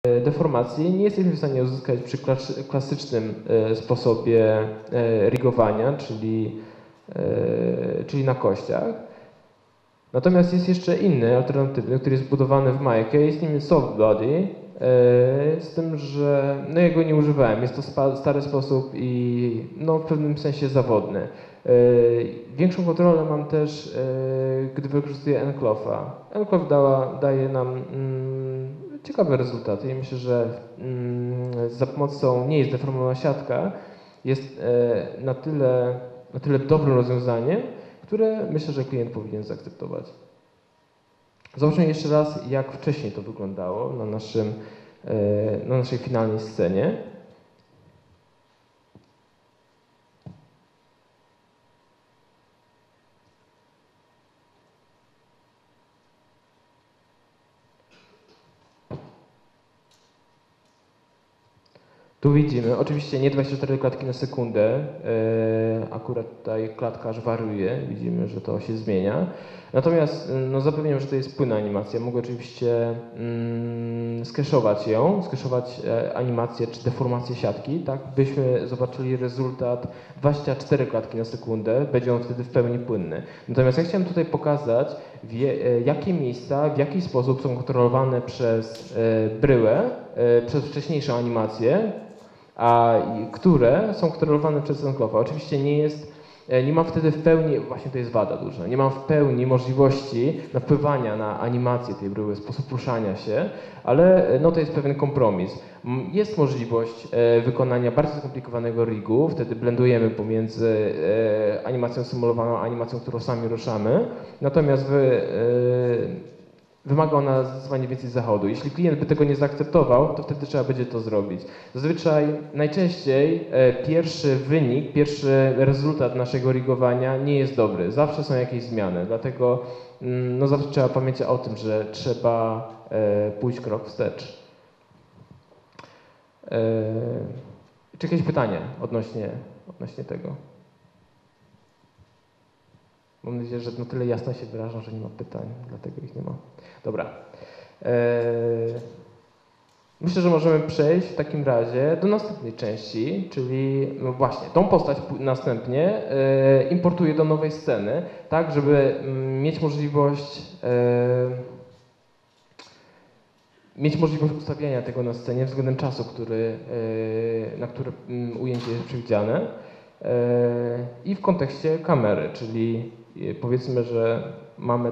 deformacji nie jesteśmy w stanie uzyskać przy klasycznym sposobie rigowania, czyli na kościach. Natomiast jest jeszcze inny, alternatywny, który jest budowany w Majkę, jest nim soft body, z tym, że no ja go nie używałem. Jest to stary sposób i no, w pewnym sensie zawodny. Większą kontrolę mam też, gdy wykorzystuję Encloffa. Encloff daje nam ciekawe rezultaty i myślę, że za pomocą nie jest deformowana siatka, jest na tyle dobrym rozwiązaniem, które myślę, że klient powinien zaakceptować. Zobaczmy jeszcze raz, jak wcześniej to wyglądało na naszej finalnej scenie. Tu widzimy, oczywiście nie 24 klatki na sekundę, akurat tutaj klatka aż wariuje, widzimy, że to się zmienia. Natomiast no, zapewniam, że to jest płynna animacja. Mogę oczywiście skeszować animację czy deformację siatki, tak byśmy zobaczyli rezultat 24 klatki na sekundę, będzie on wtedy w pełni płynny. Natomiast ja chciałem tutaj pokazać, jakie miejsca, w jaki sposób są kontrolowane przez bryłę, przez wcześniejszą animację, a które są kontrolowane przez Encloffa. Oczywiście nie mam wtedy w pełni, właśnie to jest wada duża, nie mam w pełni możliwości wpływania na animację tej bryły, sposób ruszania się, ale no to jest pewien kompromis. Jest możliwość wykonania bardzo skomplikowanego rigu, wtedy blendujemy pomiędzy animacją symulowaną a animacją, którą sami ruszamy, natomiast wymaga ona zdecydowanie więcej zachodu. Jeśli klient by tego nie zaakceptował, to wtedy trzeba będzie to zrobić. Zazwyczaj, najczęściej pierwszy wynik, pierwszy rezultat naszego rigowania nie jest dobry. Zawsze są jakieś zmiany, dlatego no, zawsze trzeba pamiętać o tym, że trzeba pójść krok wstecz. Czy jakieś pytania odnośnie tego? Mam nadzieję, że na tyle jasno się wyrażam, że nie ma pytań, dlatego ich nie ma. Dobra. Myślę, że możemy przejść w takim razie do następnej części, czyli no właśnie tą postać następnie importuję do nowej sceny, tak żeby mieć możliwość ustawiania tego na scenie względem czasu, na który ujęcie jest przewidziane. I w kontekście kamery, czyli powiedzmy, że mamy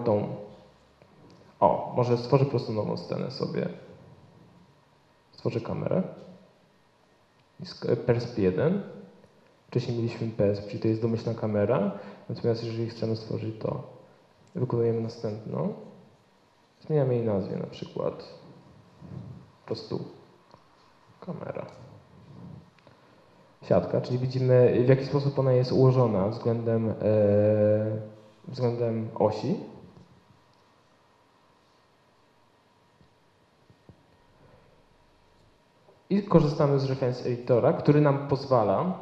może stworzę po prostu nową scenę sobie. Stworzę kamerę. PERSP1. Wcześniej mieliśmy PERSP, czyli to jest domyślna kamera. Natomiast jeżeli chcemy stworzyć to, wykonujemy następną. Zmieniamy jej nazwę, na przykład po prostu kamera. Siatka, czyli widzimy, w jaki sposób ona jest ułożona względem osi. I korzystamy z Reference Editora, który nam pozwala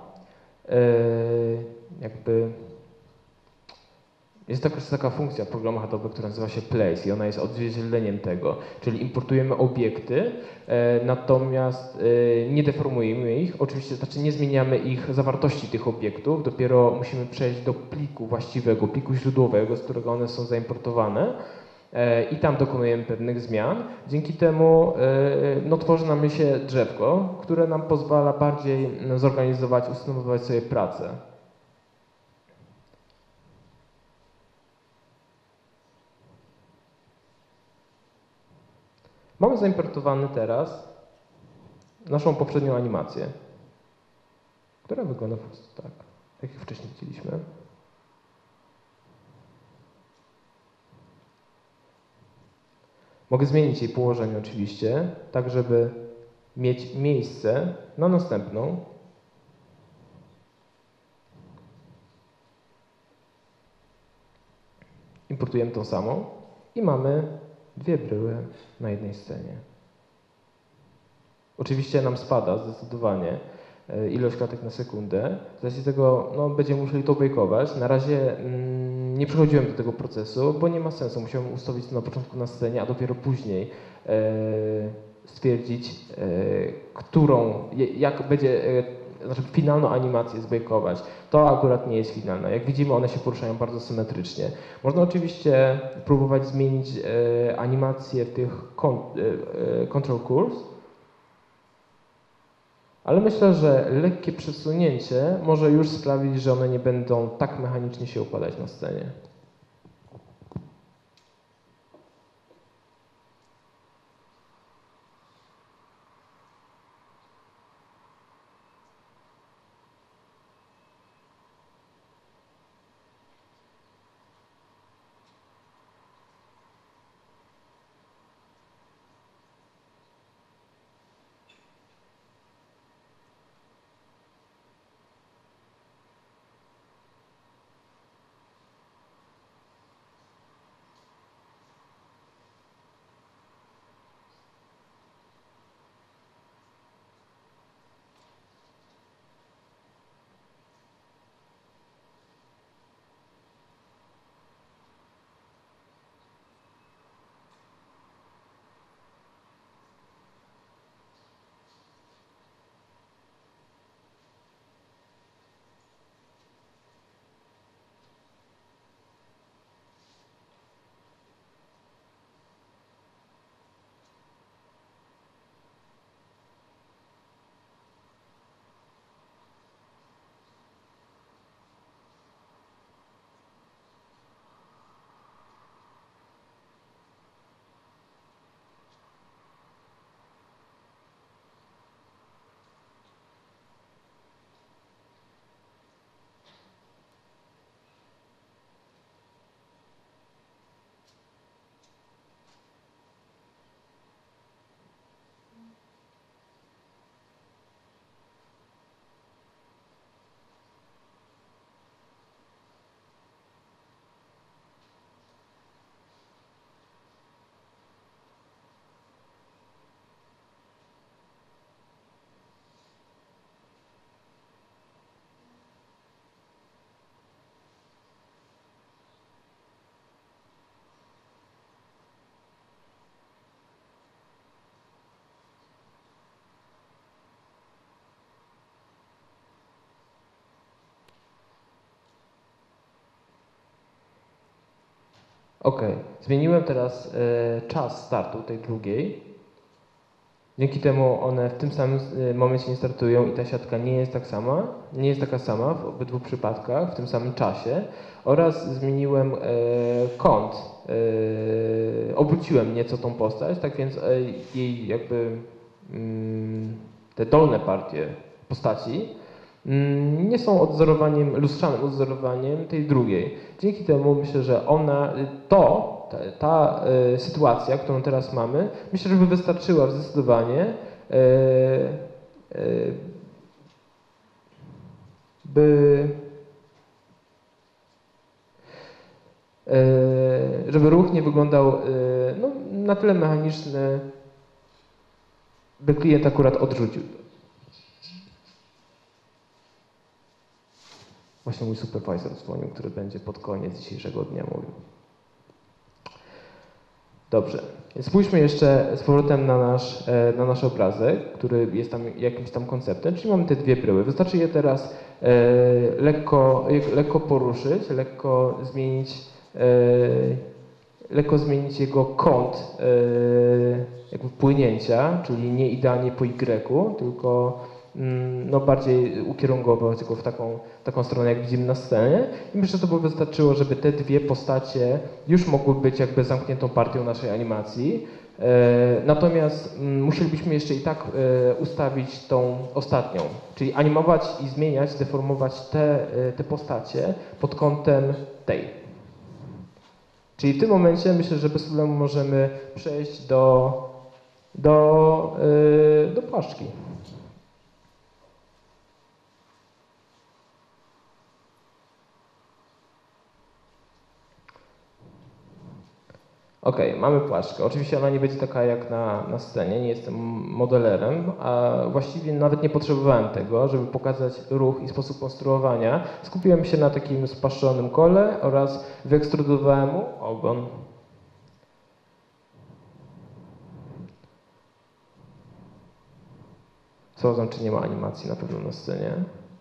jest taka funkcja w programach Adobe, która nazywa się Place i ona jest odzwierciedleniem tego, czyli importujemy obiekty, natomiast nie deformujemy ich, oczywiście, znaczy nie zmieniamy ich zawartości tych obiektów, dopiero musimy przejść do pliku właściwego, pliku źródłowego, z którego one są zaimportowane i tam dokonujemy pewnych zmian. Dzięki temu no, tworzy nam się drzewko, które nam pozwala bardziej zorganizować, usystematyzować sobie pracę. Mamy zaimportowany teraz naszą poprzednią animację, która wygląda po prostu tak jak wcześniej widzieliśmy. Mogę zmienić jej położenie oczywiście, tak żeby mieć miejsce na następną. Importujemy tą samą i mamy dwie bryły na jednej scenie. Oczywiście nam spada zdecydowanie ilość klatek na sekundę. Z racji tego no, będziemy musieli to bejkować. Na razie nie przechodziłem do tego procesu, bo nie ma sensu. Musiałem ustawić to na początku na scenie, a dopiero później stwierdzić, jak będzie, znaczy finalną animację zbejkować. To akurat nie jest finalne. Jak widzimy, one się poruszają bardzo symetrycznie. Można oczywiście próbować zmienić animację w tych control curves, ale myślę, że lekkie przesunięcie może już sprawić, że one nie będą tak mechanicznie się układać na scenie. Ok, zmieniłem teraz czas startu tej drugiej. Dzięki temu one w tym samym momencie nie startują i ta siatka nie jest taka sama w obydwu przypadkach w tym samym czasie. Oraz zmieniłem kąt, obróciłem nieco tą postać, tak więc jej jakby te dolne partie postaci nie są lustrzanym odzorowaniem tej drugiej. Dzięki temu myślę, że ta sytuacja, którą teraz mamy, myślę, że by wystarczyła zdecydowanie, żeby ruch nie wyglądał na tyle mechaniczny, by klient akurat odrzucił. Właśnie mój supervisor dzwonił, który będzie pod koniec dzisiejszego dnia mówił. Dobrze, więc spójrzmy jeszcze z powrotem na nasz obrazek, który jest tam jakimś tam konceptem, czyli mamy te dwie bryły. Wystarczy je teraz lekko poruszyć, lekko zmienić jego kąt jakby płynięcia, czyli nie idealnie po Y, tylko bardziej ukierunkować go w taką stronę, jak widzimy na scenie. I myślę, że to by wystarczyło, żeby te dwie postacie już mogły być jakby zamkniętą partią naszej animacji. Natomiast musielibyśmy jeszcze i tak ustawić tą ostatnią, czyli animować i zmieniać, deformować te postacie pod kątem tej. Czyli w tym momencie myślę, że bez problemu możemy przejść do płaszczki. Ok, mamy płaszczkę. Oczywiście ona nie będzie taka jak na scenie, nie jestem modelerem, a właściwie nawet nie potrzebowałem tego, żeby pokazać ruch i sposób konstruowania. Skupiłem się na takim spaszczonym kole oraz wyekstrudowałem mu ogon. Sprawdzam, czy nie ma animacji na pewno na scenie.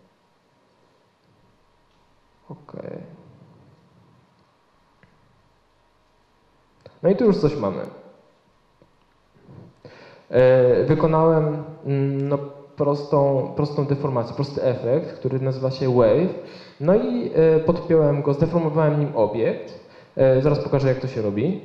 Okej. No i tu już coś mamy. Wykonałem no, prostą deformację, prosty efekt, który nazywa się wave. No i podpiąłem go, zdeformowałem nim obiekt. Zaraz pokażę, jak to się robi.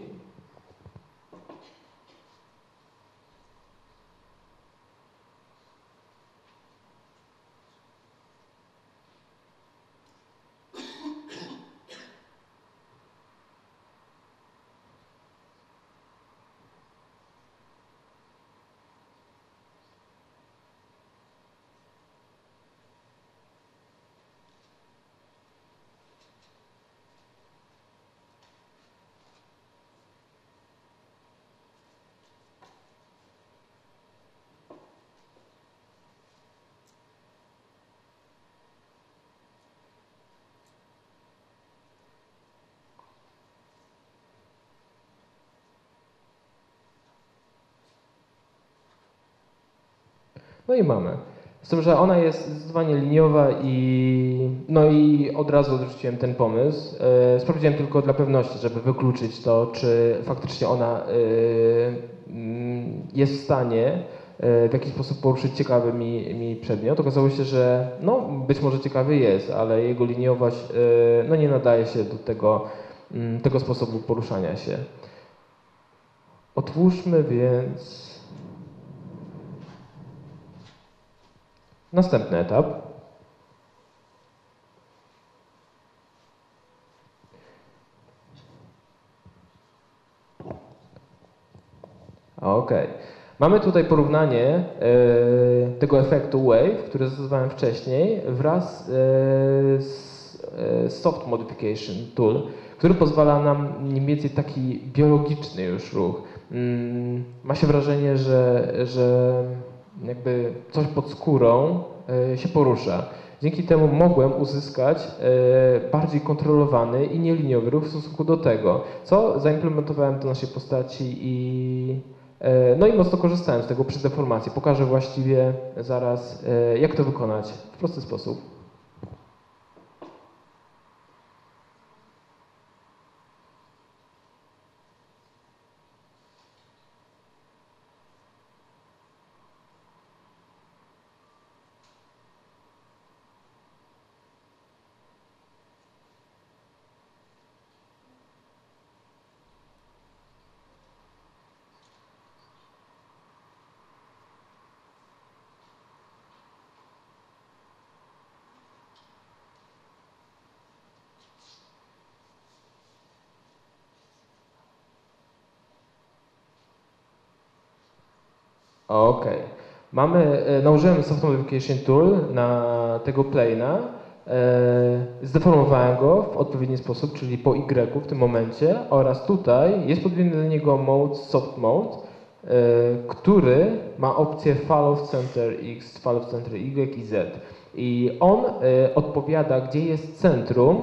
No i mamy. Z tym, że ona jest zdecydowanie liniowa no i od razu odrzuciłem ten pomysł. Sprawdziłem tylko dla pewności, żeby wykluczyć to, czy faktycznie ona jest w stanie w jakiś sposób poruszyć ciekawy mi przedmiot. Okazało się, że no, być może ciekawy jest, ale jego liniowość no, nie nadaje się do tego sposobu poruszania się. Otwórzmy więc następny etap. Okej. Mamy tutaj porównanie tego efektu wave, który zastosowałem wcześniej, wraz z Soft Modification Tool, który pozwala nam mniej więcej taki biologiczny już ruch. Ma się wrażenie, że jakby coś pod skórą się porusza. Dzięki temu mogłem uzyskać bardziej kontrolowany i nieliniowy ruch w stosunku do tego, co zaimplementowałem do naszej postaci no i mocno korzystałem z tego przy deformacji. Pokażę właściwie zaraz, jak to wykonać w prosty sposób. Okej. Nałożyłem Soft Modification Tool na tego plane'a, zdeformowałem go w odpowiedni sposób, czyli po Y w tym momencie oraz tutaj jest podwójny do niego mode Soft Mode, który ma opcję Follow Center X, Follow Center Y i Z. I on odpowiada, gdzie jest centrum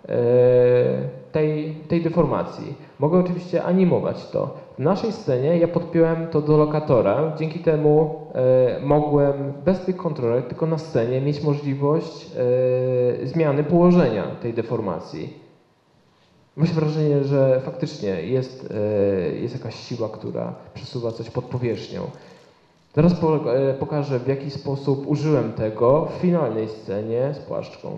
tej deformacji. Mogę oczywiście animować to. W naszej scenie ja podpiąłem to do lokatora, dzięki temu mogłem bez tych kontrolerek, tylko na scenie mieć możliwość zmiany położenia tej deformacji. Mam się wrażenie, że faktycznie jest jakaś siła, która przesuwa coś pod powierzchnią. Teraz pokażę, w jaki sposób użyłem tego w finalnej scenie z płaszczką.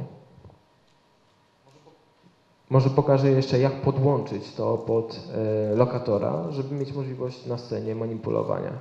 Może pokażę jeszcze, jak podłączyć to pod lokatora, żeby mieć możliwość na scenie manipulowania.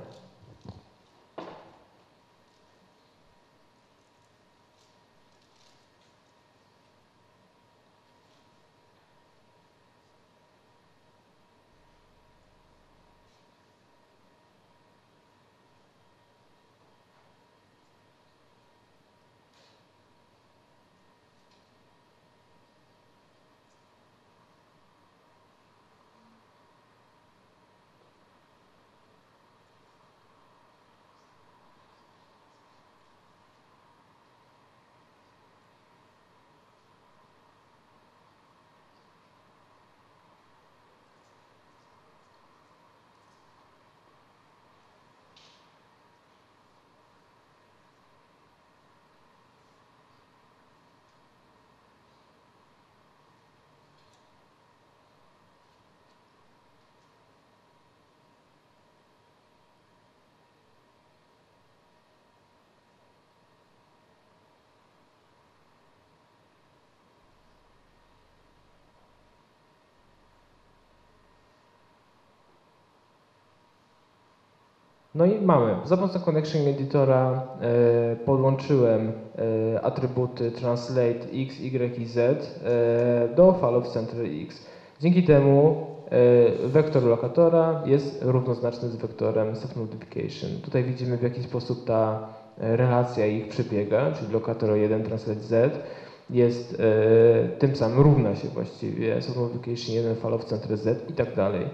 No i mamy, za pomocą Connection Editora podłączyłem atrybuty translate x, y i z do file of center x. Dzięki temu wektor lokatora jest równoznaczny z wektorem set multiplication. Tutaj widzimy, w jaki sposób ta relacja ich przebiega, czyli lokator 1 translate z jest tym samym, równa się właściwie set multiplication 1 file of center z i tak dalej.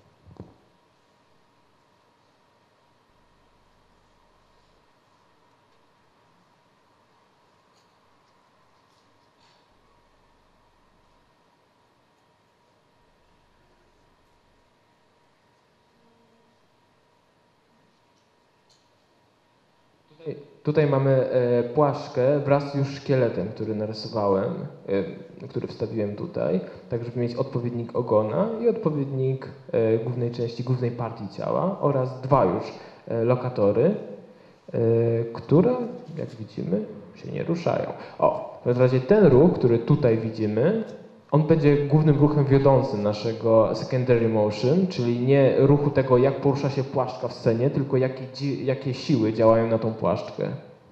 Tutaj mamy płaszczkę wraz już z szkieletem, który narysowałem, który wstawiłem tutaj, tak żeby mieć odpowiednik ogona i odpowiednik głównej części, głównej partii ciała oraz dwa już lokatory, które, jak widzimy, się nie ruszają. O, w każdym razie ten ruch, który tutaj widzimy, on będzie głównym ruchem wiodącym naszego secondary motion, czyli nie ruchu tego, jak porusza się płaszczka w scenie, tylko jakie siły działają na tą płaszczkę.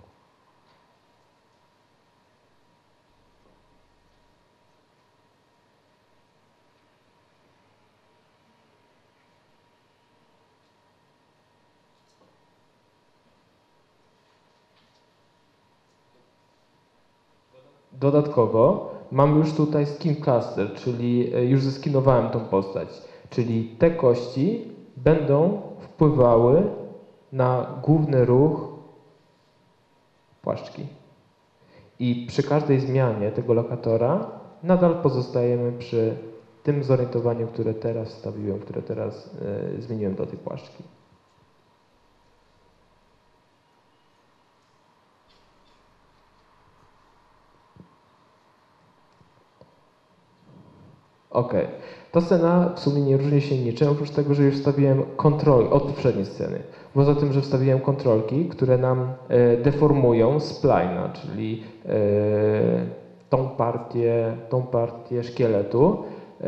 Dodatkowo mam już tutaj skin cluster, czyli już zeskinowałem tą postać, czyli te kości będą wpływały na główny ruch płaszczki. I przy każdej zmianie tego lokatora nadal pozostajemy przy tym zorientowaniu, które teraz wstawiłem, które teraz zmieniłem do tej płaszczki. Ok. Ta scena w sumie nie różni się niczym, oprócz tego, że już wstawiłem kontrol od poprzedniej sceny. Poza tym, że wstawiłem kontrolki, które nam deformują spline'a, czyli tą partię szkieletu.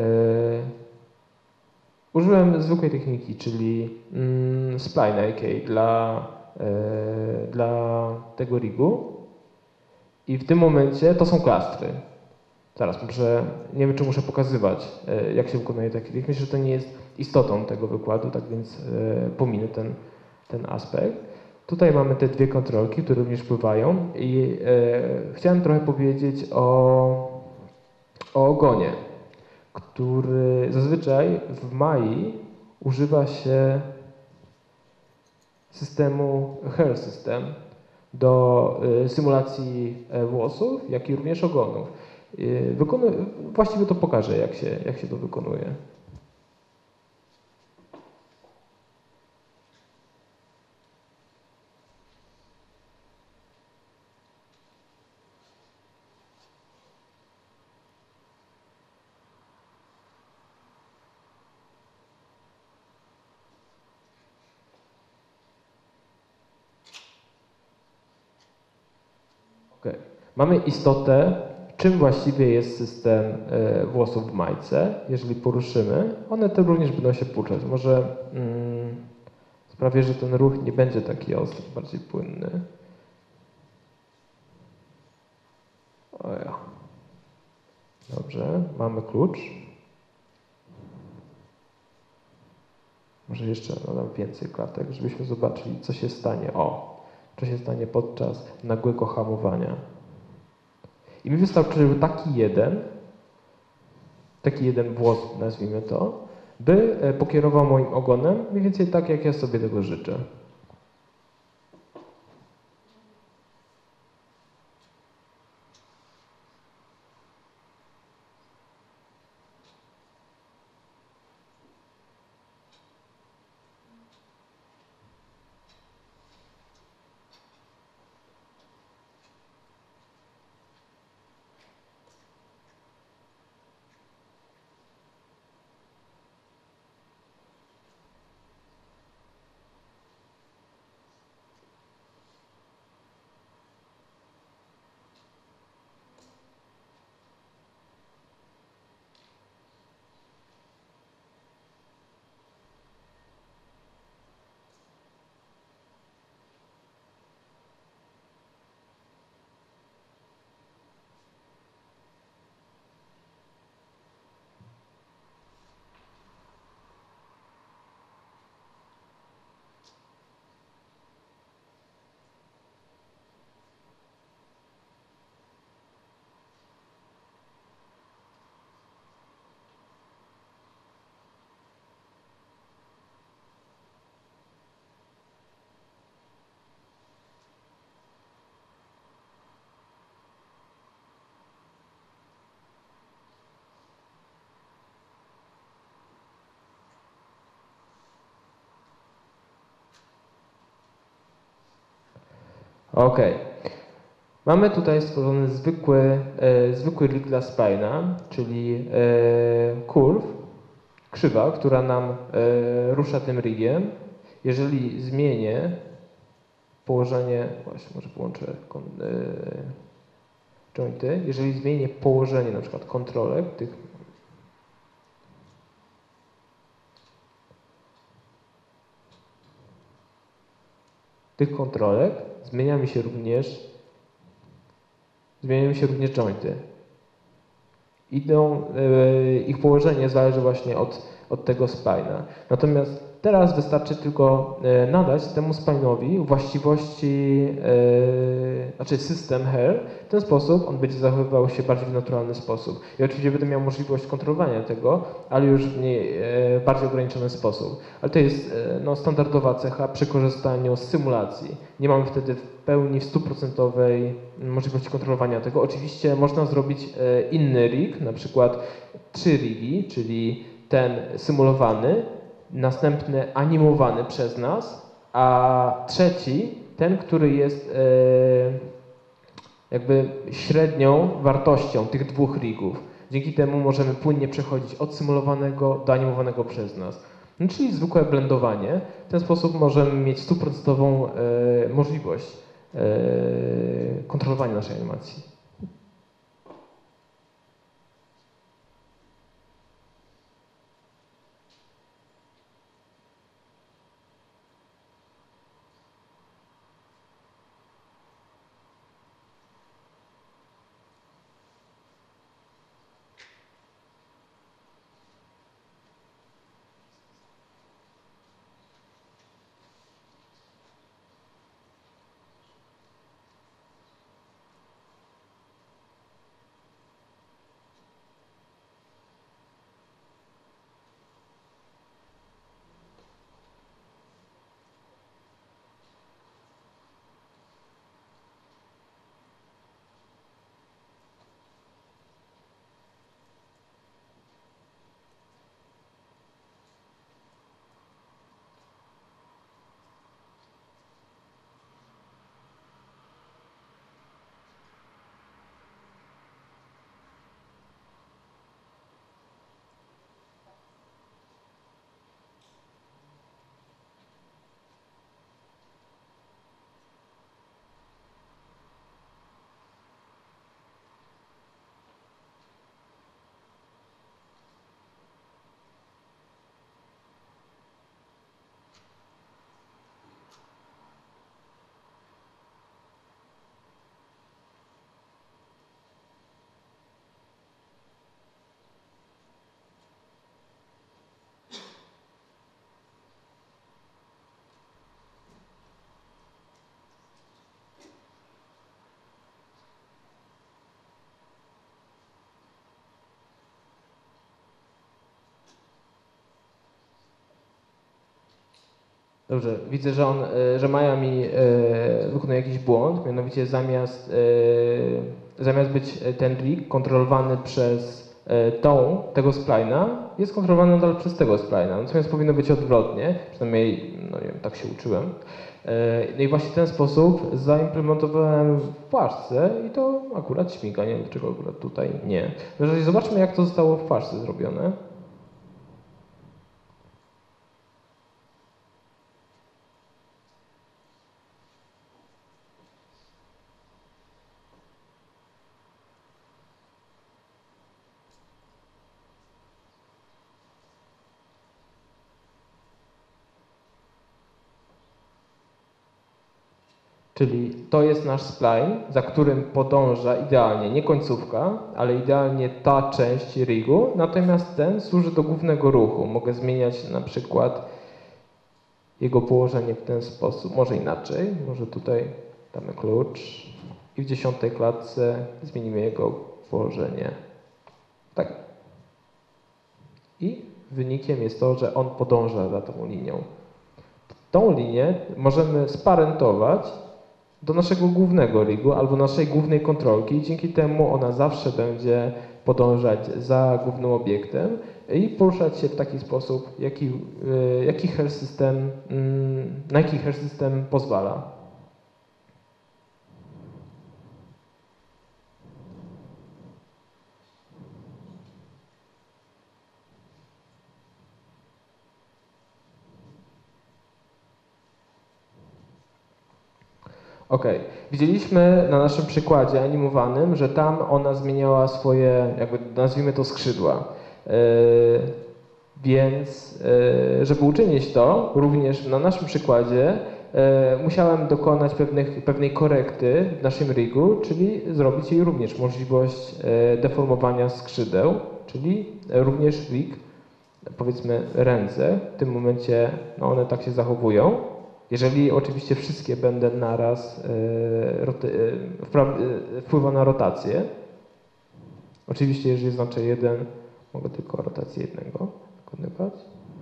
Użyłem zwykłej techniki, czyli spline AK dla tego rigu. I w tym momencie to są klastry. Zaraz, nie wiem, czy muszę pokazywać, jak się wykonuje taki rig. Myślę, że to nie jest istotą tego wykładu, tak więc pominę ten aspekt. Tutaj mamy te dwie kontrolki, które również wpływają i chciałem trochę powiedzieć o ogonie, który zazwyczaj w Mai używa się systemu Hair System do symulacji włosów, jak i również ogonów. Właściwie to pokażę, jak się to wykonuje. Okay. Mamy istotę, czym właściwie jest system włosów w majce. Jeżeli poruszymy, one te również będą się puszczać. Może sprawię, że ten ruch nie będzie taki ostry, bardziej płynny. O ja. Dobrze, mamy klucz. Może jeszcze dodam więcej klatek, żebyśmy zobaczyli, co się stanie. Co się stanie podczas nagłego hamowania. I mi wystarczył taki jeden włos, nazwijmy to, by pokierował moim ogonem mniej więcej tak, jak ja sobie tego życzę. Ok. Mamy tutaj stworzony zwykły rig dla splina, czyli curve, krzywa, która nam rusza tym rigiem. Jeżeli zmienię położenie, właśnie może połączę jointy, jeżeli zmienię położenie na przykład kontrolek tych kontrolek, zmieniają się również jointy. Ich położenie zależy właśnie od tego splina. Natomiast teraz wystarczy tylko nadać temu splinowi właściwości, znaczy system here. W ten sposób on będzie zachowywał się bardziej w naturalny sposób. I oczywiście będę miał możliwość kontrolowania tego, ale już w bardziej ograniczony sposób. Ale to jest standardowa cecha przy korzystaniu z symulacji. Nie mamy wtedy w pełni, w 100% możliwości kontrolowania tego. Oczywiście można zrobić inny rig, na przykład 3 rigi, czyli ten symulowany, następny animowany przez nas, a trzeci, ten, który jest jakby średnią wartością tych dwóch rigów. Dzięki temu możemy płynnie przechodzić od symulowanego do animowanego przez nas. No, czyli zwykłe blendowanie. W ten sposób możemy mieć 100% możliwość kontrolowania naszej animacji. Dobrze, widzę, że Maja mi wykonuje jakiś błąd, mianowicie zamiast być ten rig kontrolowany przez tego splina, jest kontrolowany nadal przez tego splina. Natomiast powinno być odwrotnie, przynajmniej no nie wiem, tak się uczyłem. No i właśnie w ten sposób zaimplementowałem w Flaszce i to akurat śmiga, nie wiem dlaczego akurat tutaj nie. Jeżeli zobaczmy, jak to zostało w Flaszce zrobione. Czyli to jest nasz spline, za którym podąża idealnie nie końcówka, ale idealnie ta część rigu, natomiast ten służy do głównego ruchu. Mogę zmieniać na przykład jego położenie w ten sposób, może inaczej, może tutaj damy klucz i w 10. klatce zmienimy jego położenie. Tak. I wynikiem jest to, że on podąża za tą linią. Tą linię możemy sparentować do naszego głównego rigu albo naszej głównej kontrolki i dzięki temu ona zawsze będzie podążać za głównym obiektem i poruszać się w taki sposób, na jaki hash system pozwala. Okej. Widzieliśmy na naszym przykładzie animowanym, że tam ona zmieniała swoje, jakby nazwijmy to, skrzydła. Więc żeby uczynić to, również na naszym przykładzie musiałem dokonać pewnej korekty w naszym rigu, czyli zrobić jej również możliwość deformowania skrzydeł, czyli również rig, powiedzmy ręce, w tym momencie no one tak się zachowują. Jeżeli oczywiście wszystkie będę naraz wpływa na rotację. Oczywiście jeżeli znaczę 1, mogę tylko rotację jednego wykonywać.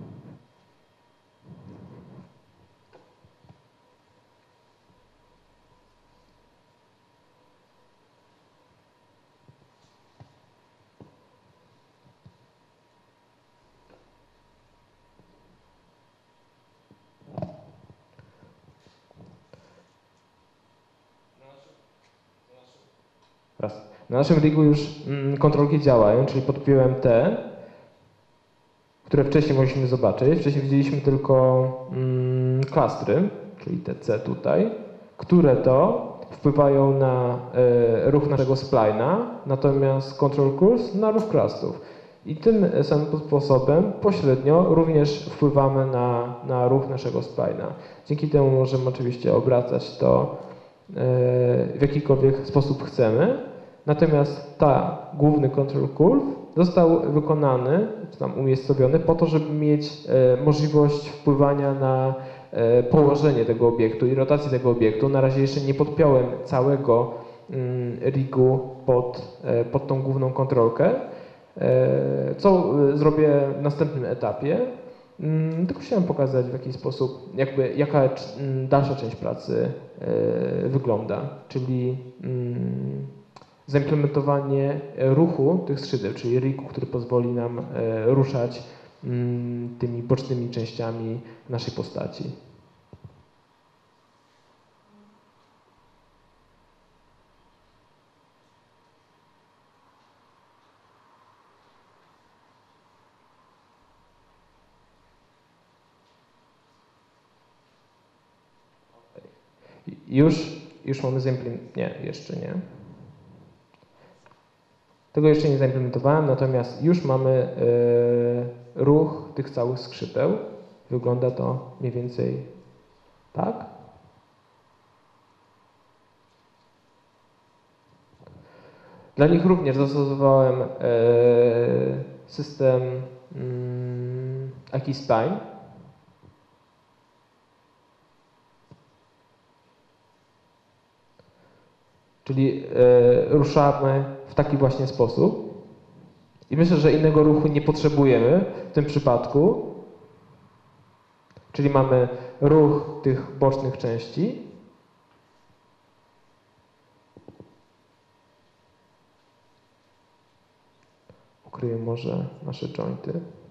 Raz. Na naszym rigu już kontrolki działają, czyli podpiąłem te, które wcześniej mogliśmy zobaczyć. Wcześniej widzieliśmy tylko klastry, czyli te C tutaj, które to wpływają na ruch naszego spline'a, natomiast control curves na ruch clustów. I tym samym sposobem pośrednio również wpływamy na ruch naszego spline'a. Dzięki temu możemy oczywiście obracać to w jakikolwiek sposób chcemy. Natomiast główny control curve został wykonany, czy tam umiejscowiony po to, żeby mieć możliwość wpływania na położenie tego obiektu i rotację tego obiektu. Na razie jeszcze nie podpiąłem całego rigu pod tą główną kontrolkę, co zrobię w następnym etapie. Tylko chciałem pokazać, w jaki sposób, jaka dalsza część pracy wygląda, czyli zaimplementowanie ruchu tych skrzydeł, czyli rigu, który pozwoli nam ruszać tymi bocznymi częściami naszej postaci. Już mamy zaimplementowane. Nie, jeszcze nie. Tego jeszcze nie zaimplementowałem, natomiast już mamy ruch tych całych skrzydeł. Wygląda to mniej więcej tak. Dla nich również zastosowałem system Aki Spine. Czyli ruszamy w taki właśnie sposób. I myślę, że innego ruchu nie potrzebujemy w tym przypadku. Czyli mamy ruch tych bocznych części. Ukryję może nasze jointy.